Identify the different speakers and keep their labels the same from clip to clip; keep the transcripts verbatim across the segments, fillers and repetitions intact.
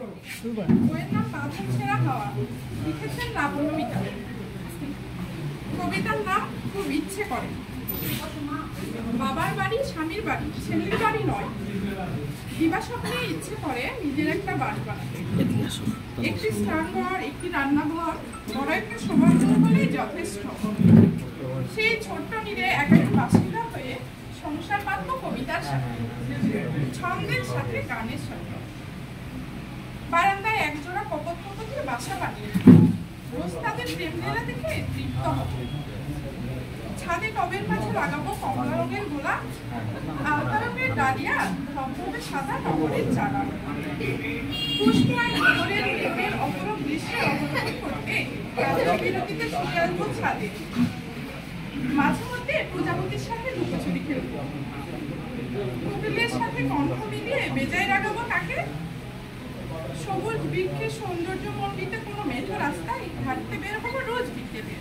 Speaker 1: বইয়ের নাম বাঁধন ছেঁড়া হাওয়া, লিখেছেন লাবণ্য মিতাল। কবিতার নাম খুব ইচ্ছে করে। বাবার বাড়ি স্বামীর বাড়ি, ছেলের বাড়ি নয়। দিবা স্বপ্নে ইচ্ছে করে নিজের একটা বাড়ি বানাতে। একটি স্নানঘর, একটি রান্নাঘর, বড় একটা শোবার ঘর হলেই যথেষ্ট। সেই ছোট্ট নিরে একাকি বাসিন্দা হয়ে সংসার বাঁধব কবিতার সাথে, ছন্দের সাথে, গানের সাথে। বারান্দায় একজোড়া কপত কপতের বাসা বানিয়ে রোজ তাদের প্রেম লীলা দেখে তৃপ্ত হব। ছাদে টবের মাঝে লাগাবো কমলা রঙের গোলাপ, আলতা রঙের ডালিয়া, ধবধবে সাদা টগরের চারা। পুষ্পায় নগরের প্রেমের অপরূপ দৃশ্যে অবলোকন করতে বিরতিতে ছুটে আসবো ছাদে। মাঝে মধ্যে প্রজাপতির সাথে লুকোচুরি খেলবো। কুটুলের সাথে কণ্ঠ মিলিয়ে বেজায় রাগাবো তাকে। সবুজ বৃক্ষের সৌন্দর্য মণ্ডিত কোনো মেঠো রাস্তায় হাঁটতে বের হবো রোজ বিকেলে।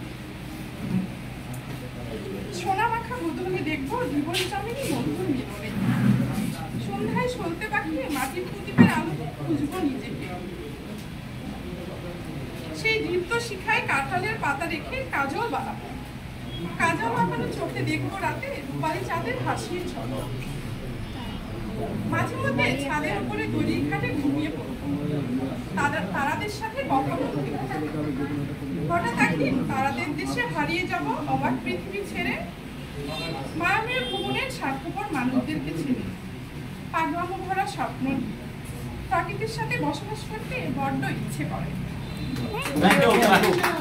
Speaker 1: সোনা মাখা বদলে দেখবো জীবন চামিনী বন্ধুর মিলনে। সন্ধ্যায় সলতে পাখিয়ে মাটির প্রদীপের আলোতে খুঁজবো নিজেকে। সেই দীপ্ত শিখায় কাঁঠালের পাতা রেখে কাজল বানাবো। কাজল বানানো চোখে দেখবো রাতে রূপালী চাঁদের হাসির ঝলক। মাঝে মধ্যে ছাদের উপরে দড়ির ঘাটে ঘুমিয়ে পড়বো, তারাদের সাথে কথা বলতে। হঠাৎ একদিন তারাদের দেশে হারিয়ে যাব অবাক পৃথিবী ছেড়ে, মায়ামের ভুবনের স্বার্থপর মানুষদেরকে ছেড়ে। পাগলামো ভরা স্বপ্ন, প্রকৃতির সাথে বসবাস করতে বড্ড ইচ্ছে করে।